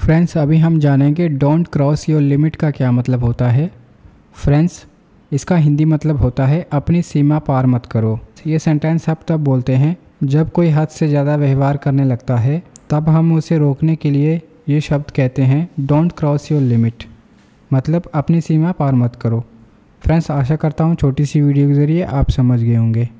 Friends, अभी हम जानेंगे डोंट क्रॉस योर लिमिट का क्या मतलब होता है। फ्रेंड्स, इसका हिंदी मतलब होता है अपनी सीमा पार मत करो। ये सेंटेंस आप तब बोलते हैं जब कोई हद से ज़्यादा व्यवहार करने लगता है, तब हम उसे रोकने के लिए ये शब्द कहते हैं डोंट क्रॉस योर लिमिट, मतलब अपनी सीमा पार मत करो। फ्रेंड्स, आशा करता हूँ छोटी सी वीडियो के ज़रिए आप समझ गए होंगे।